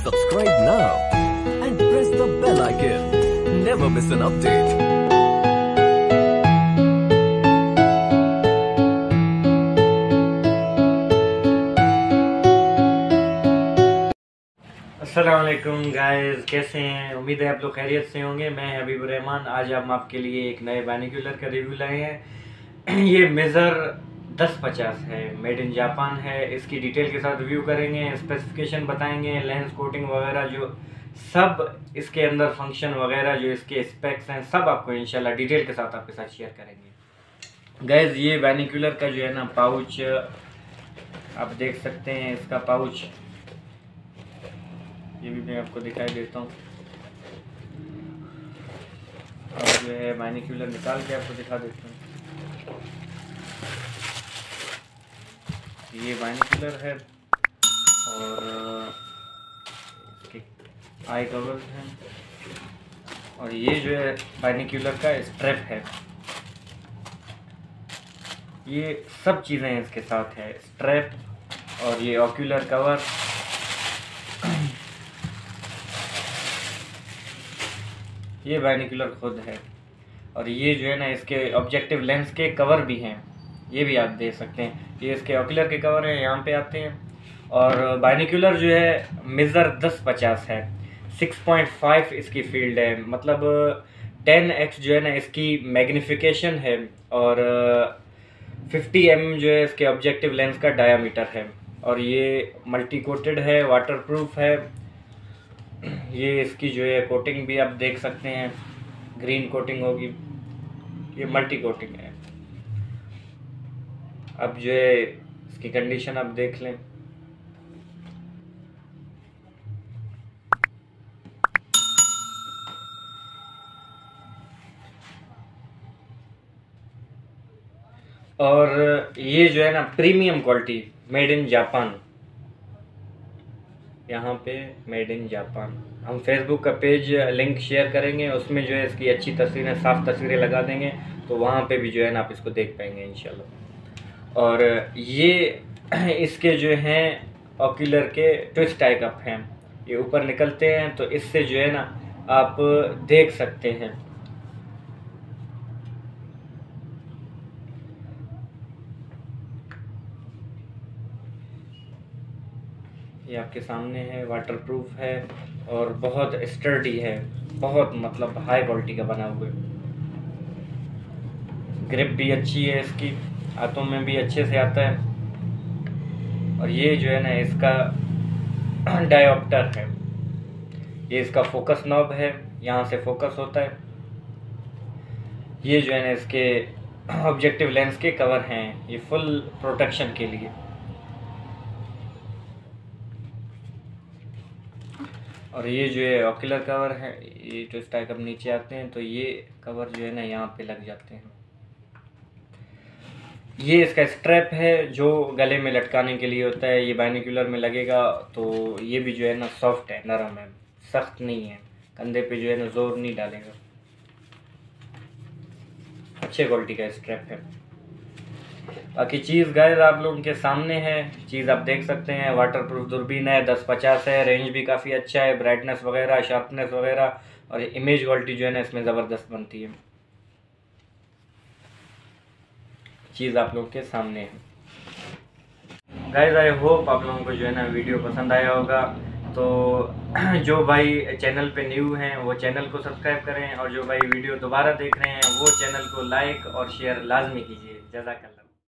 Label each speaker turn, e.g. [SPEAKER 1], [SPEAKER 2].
[SPEAKER 1] Subscribe now and press the bell icon. Never miss an update.
[SPEAKER 2] अस्सलाम वालेकुम guys, कैसे हैं? उम्मीद है आप लोग खैरियत से होंगे। मैं हबीबुर रहमान। आज हम आपके लिए एक नए बाइनोक्यूलर का रिव्यू लाए हैं। ये मेज़र 1050 है, मेड इन जापान है। इसकी डिटेल के साथ रिव्यू करेंगे, स्पेसिफिकेशन बताएंगे, लेंस कोटिंग वगैरह जो सब इसके अंदर फंक्शन वगैरह जो इसके स्पेक्स हैं सब आपको इंशाल्लाह डिटेल के साथ आपके साथ शेयर करेंगे। गाइस ये बाइनोक्यूलर का जो है ना पाउच आप देख सकते हैं। इसका पाउच ये भी मैं आपको दिखाई देता हूँ। और जो है बाइनोक्यूलर निकाल के आपको दिखा देता हूँ। ये बाइनोक्यूलर है और इसके आई कवर्स हैं। और ये जो है बाइनोक्यूलर का स्ट्रैप है। ये सब चीज़ें इसके साथ है, स्ट्रैप और ये ऑक्यूलर कवर। ये बाइनोक्यूलर खुद है और ये जो है ना इसके ऑब्जेक्टिव लेंस के कवर भी हैं, ये भी आप देख सकते हैं। ये इसके ऑक्यूलर के कवर हैं, यहाँ पे आते हैं। और बाइनोक्यूलर जो है मेज़र 1050 है, 6.5 इसकी फील्ड है, मतलब 10x जो है ना इसकी मैग्निफिकेशन है। और 50 mm जो है इसके ऑब्जेक्टिव लेंस का डायामीटर है। और ये मल्टी कोटेड है, वाटरप्रूफ है। ये इसकी जो है कोटिंग भी आप देख सकते हैं, ग्रीन कोटिंग होगी। ये मल्टी कोटिंग है। अब जो है इसकी कंडीशन आप देख लें। और ये जो है ना premium quality, made in Japan. यहाँ पे मेड इन जापान। हम फेसबुक का पेज लिंक शेयर करेंगे, उसमें जो है इसकी अच्छी तस्वीरें, साफ तस्वीरें लगा देंगे, तो वहाँ पे भी जो है ना आप इसको देख पाएंगे इंशाल्लाह। और ये इसके जो हैं ऑक्यूलर के ट्विस्ट टाई कप हैं, ये ऊपर निकलते हैं, तो इससे जो है ना आप देख सकते हैं। ये आपके सामने है, वाटरप्रूफ है और बहुत स्टर्डी है, बहुत मतलब हाई क्वालिटी का बना हुआ है। ग्रिप भी अच्छी है इसकी, हाथों में भी अच्छे से आता है। और ये जो है ना इसका डायोप्टर है, ये इसका फोकस नॉब है, यहाँ से फोकस होता है। ये जो है ना इसके ऑब्जेक्टिव लेंस के कवर हैं, ये फुल प्रोटेक्शन के लिए। और ये जो है ऑक्यूलर कवर है, ये ट्विस्ट टाई कप नीचे आते हैं, तो ये कवर जो है ना यहाँ पे लग जाते हैं। ये इसका स्ट्रैप है जो गले में लटकाने के लिए होता है, ये बाइनोक्यूलर में लगेगा। तो ये भी जो है ना सॉफ्ट है, नरम है, सख्त नहीं है, कंधे पे जो है ना जोर नहीं डालेगा। अच्छे क्वालिटी का स्ट्रैप है। बाकी चीज़ गाइस आप लोगों के सामने है, चीज़ आप देख सकते हैं। वाटरप्रूफ दूरबीन है, 1050 है, रेंज भी काफ़ी अच्छा है, ब्राइटनेस वगैरह, शार्पनेस वगैरह और इमेज क्वालिटी जो है ना इसमें ज़बरदस्त बनती है। चीज़ आप लोगों के सामने है। गाइस आई होप आप लोगों को जो है ना वीडियो पसंद आया होगा। तो जो भाई चैनल पे न्यू हैं वो चैनल को सब्सक्राइब करें, और जो भाई वीडियो दोबारा देख रहे हैं वो चैनल को लाइक और शेयर लाजमी कीजिए। जज़ाकल्लाह।